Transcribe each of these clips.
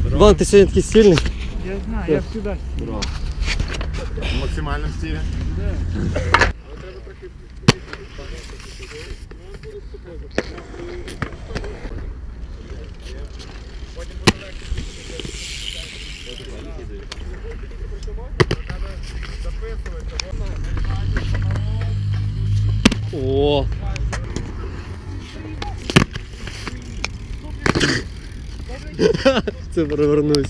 Вон, ти сьогодні такий сильний. Я знаю, я всегда. Здорово. В максимальному стилі. О! Це перевернусь.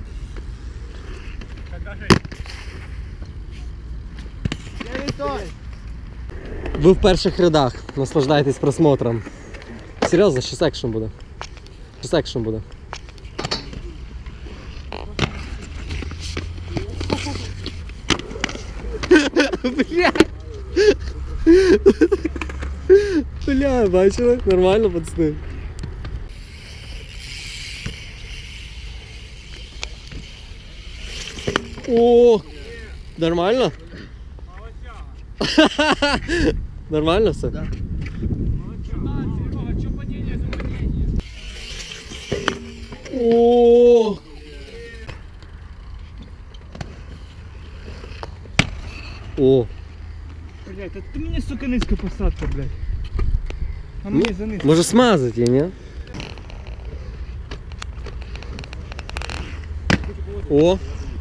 Ви в перших рядах. Наслаждайтесь просмотром. Серйозно, ще секшн буде. Ще секшн буде. Бля! Бля, бачили? Нормально, пацани. О! Нормально? Нормально все? Да. О! О! Блять, а ты мне, сука, низкая посадка, блять. А мне за низко. Може смазати її, ні? О!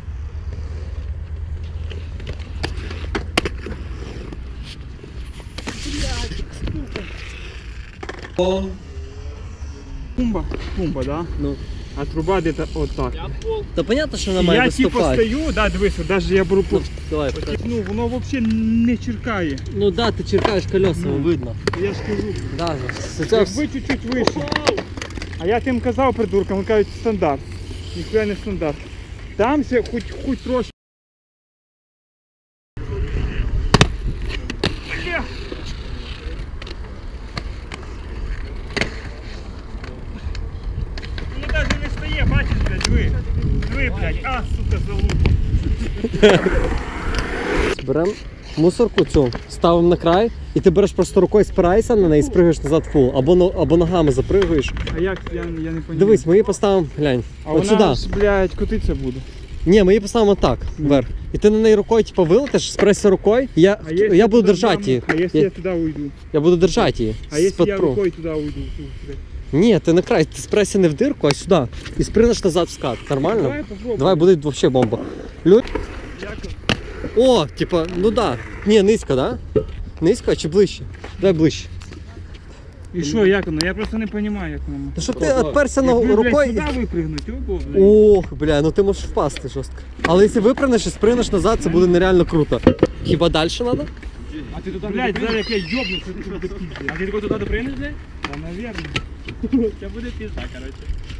О! Пумба, да? Ну. А труба где-то вот так. Та понятно, що вона має Я типа виступати. стою, да, дивись, даже я беру по... Давай, Ну, воно вообще не черкає. ну да, ти черкаєш колесами, видно. Я ж кажу. Даже. Якби чуть-чуть вище. А я тим казав придуркам, вони кажуть стандарт. Ніхуя не стандарт. Там все хоч трошки. Бля! Мені навіть не стає, бачиш, блядь, диви. Диви, блядь, а, сука, залупа. Беремо мусорку цю, ставимо на край, і ти береш просто рукою, спираєшся на неї і спригаєш назад в фул. Або ногами запригаєш. А як, я не розумію. Дивись, ми її поставимо, глянь, А от вона сюди. ж, блядь, котиться буде. Ні, ми її поставимо так, вверх. І ти на неї рукою, типу, вилетиш, спресся рукою, я если буду туда держати дам, її. А если я туда уйду? Я буду держати її. А если з-під я пру. рукой туда уйду? Фу, блядь. Ні, ти на край, ти спресся не в дирку, а сюди. І спринеш назад в скат. Нормально? Давай попробуем. Давай, буде взагалі бомба. Як? О, типа, ну да. Ні, низько, да? Низько чи ближче? Давай ближче. І що, як воно? Я просто не розумію, як воно. Ну щоб ти відперся на Якби, блядь, рукою. сюди випригнути, ого, блядь. Ох, бля, ну ти можеш впасти жорстко. Але якщо випрыгнеш і спринеш назад, це буде нереально круто. Хіба далі треба? А ти туди, блядь, зараз як я йобну, це буде пізде. А ти тако туди допригнеш, блядь? Та, навірно. Це буде пізда, коротше.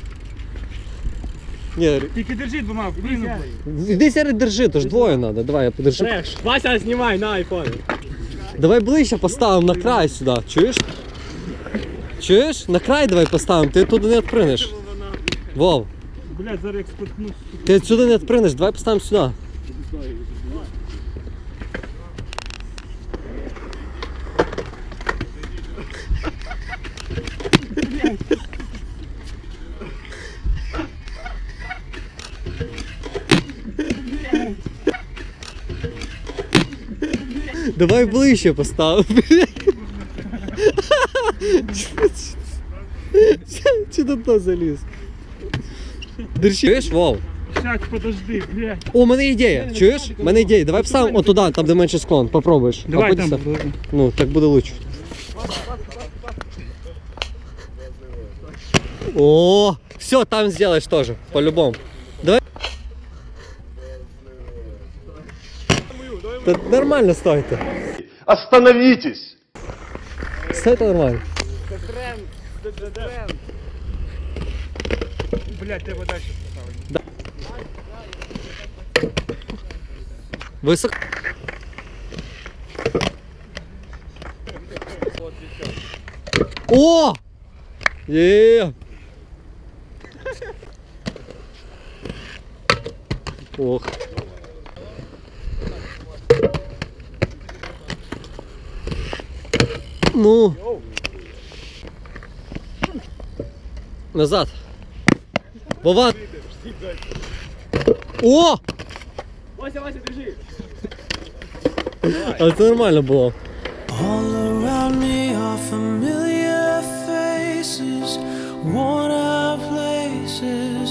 Ні, Тільки держи двома, вплину. іди сярий держи, то ж двоє треба. Давай, я подержу. Вася, знімай на айфон. Давай ближче поставимо на край сюди, чуєш? Чуєш? На край давай поставимо, ти туди не відпринеш. Вов, Блядь, зараз як споткнусь. ти сюди не відпринеш, давай поставимо сюди. Давай ближче поставимо. Чи до дна заліз? Держи, чуєш, Вов? Сядь, подожди, блядь. О, у мене ідея, чуєш? У мене ідея, давай поставимо отуда, там де менше склон, попробуєш. Давай А там. потім став. Ну, так буде лучше. О, все, там сделаешь тоже, по-любому. Давай. Да нормально стойте. Остановитесь! Стойте нормально. Блядь, треба далі поставити. Высоко. О! Ох. Ну. Назад. Вова. О! Вася, Вася, держи. Але це нормально було. All around me are familiar faces, worn out places.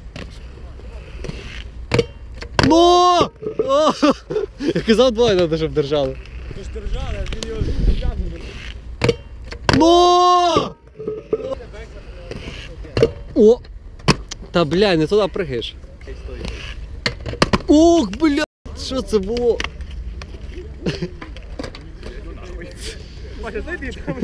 Ну! О! Я казав, двоє треба, щоб держали. Ти ж держали, а він його зв'язаний. Ну! О! Та бля, не туди пригаєш. Ох, бля! Що це було? Вася, зайди там.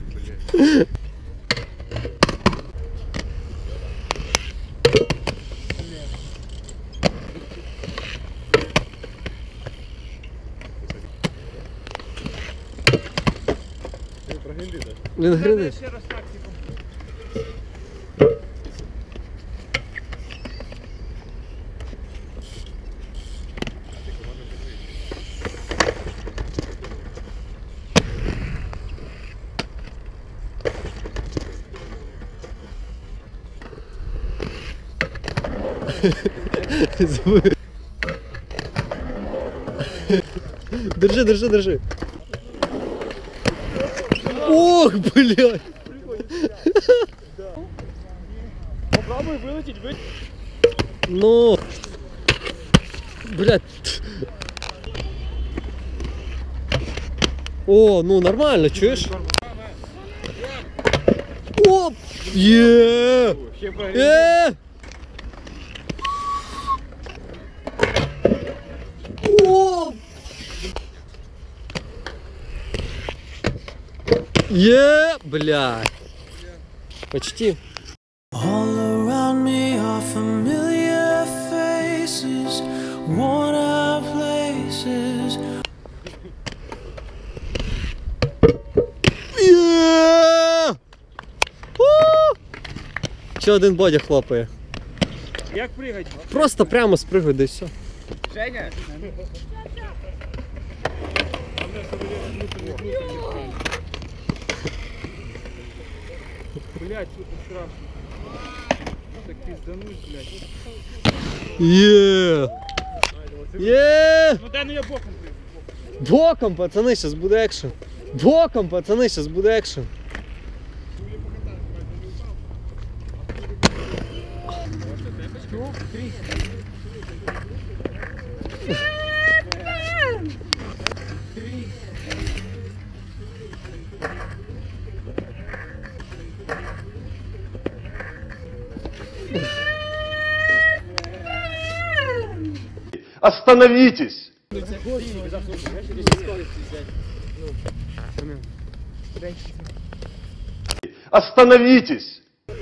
Він грине. Ще раз тактику. Держи, держи, держи. Ох, блядь. Попробуй вилетіть, Ну. Блядь. О, ну нормально, чуєш? Оп! Є! Ще прогрів. Оп! Є! Блядь. Почти. All around me are familiar faces, worn out places. Є! Ще один Бодя хлопає. Як пригать? Просто прямо спригуй, да і все. Женя? Блять, что это страшно. Так пиздануть, блять. Є! Є! Ну дай, ну я боком прыгну. Боком, пацани, зараз буде екшен. Боком, пацани, зараз буде екшен. Остановитесь! Остановитесь!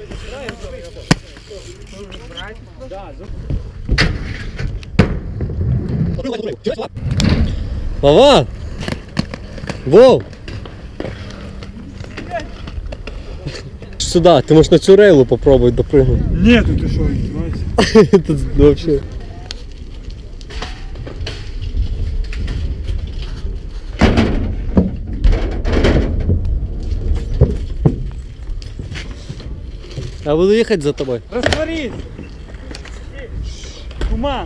Вова! Вов! Сюда, ти можеш на цю рейлу попробуй допрыгнути. Нет, ты что, издеваешься? Тут вообще. Я буду ехать за тобой. Растворись! Туман!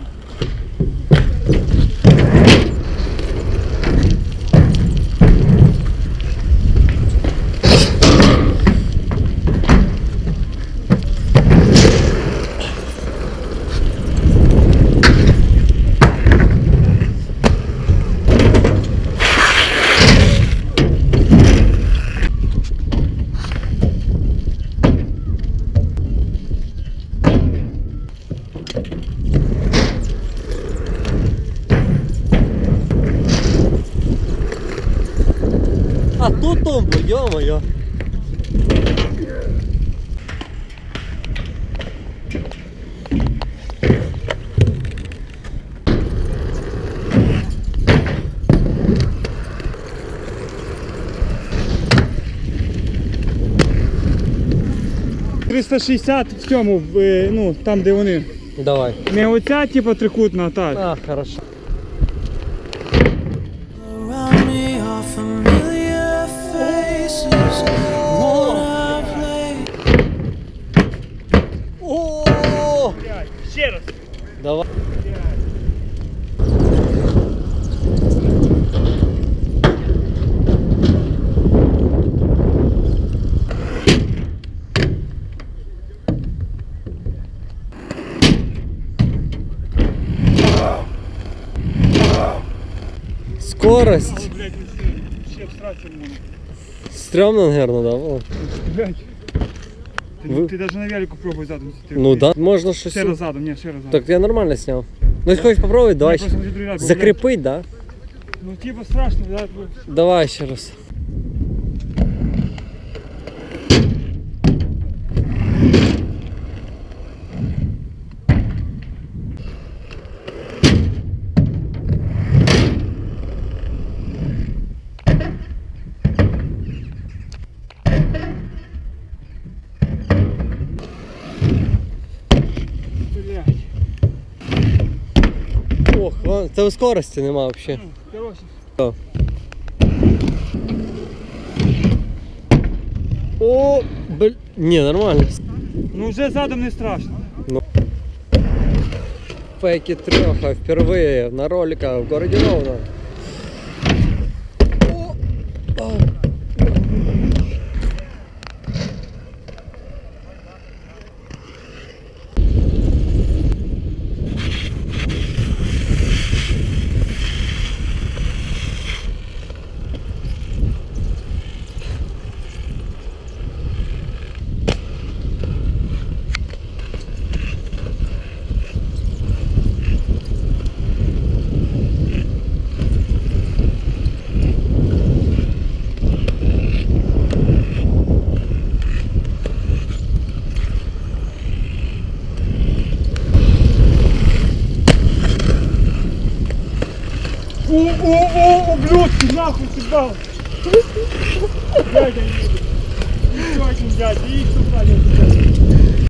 А тут тумбу, ё-моё. — 360 в цьому, ну, там де вони. Давай. Не оця, типу, трикутна, а так. А, хорошо. Around me are familiar faces, worn out places. О! О! Ще раз. Давай. Скорость. Блядь, ще всратися можна. Стрёмно, наверное, да? О. Блядь. Ви- Ти навіть на велику пробуй задом. Ну да, можна щось. Ще раз задом, ні, ще раз задом. Так я нормально сняв. Ну если хочешь попробовать, давай. Ні, просто може другий раз, бо, Закрепить, да? блядь, Ну типа страшно, да? Давай ще раз. Блядь. Ох, ладно, це скорості нема взагалі. Короче. О, не, нормально. Ну вже задом не страшно. Фейки треха впервые на роликах в городе Ровно. О! А! О, ублюдки, нахуй сюда! Дядя, еще один дядя, и сюда, дядя.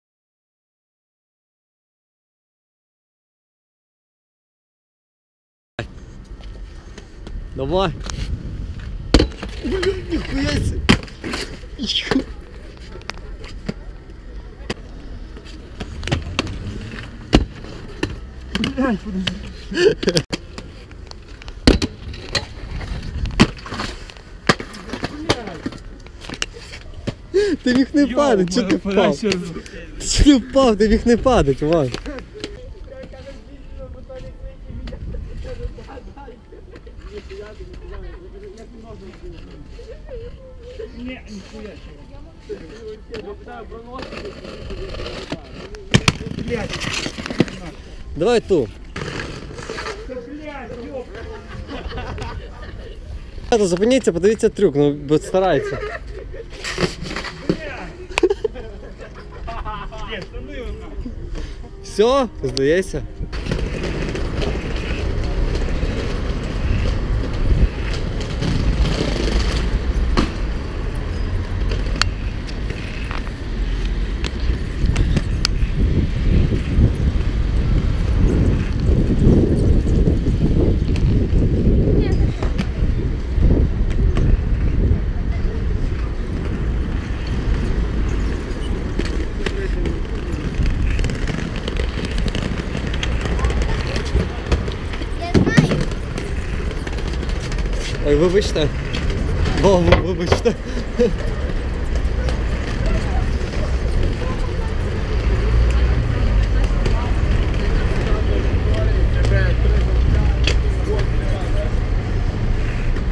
Давай. Блин, нихуя себе. Блядь, подожди. Ти міг не падати, чого ти впав? Ти чого ти впав, ти міг не падати, Вань. Не, нихуя себе. Блядь, Давай ту. блядь, ёб. Ребята, зупиніться, подивіться трюк, ну бо старається. Нет, ну его нахуй. Все, здається. Ой, вибачте. О, вибачте.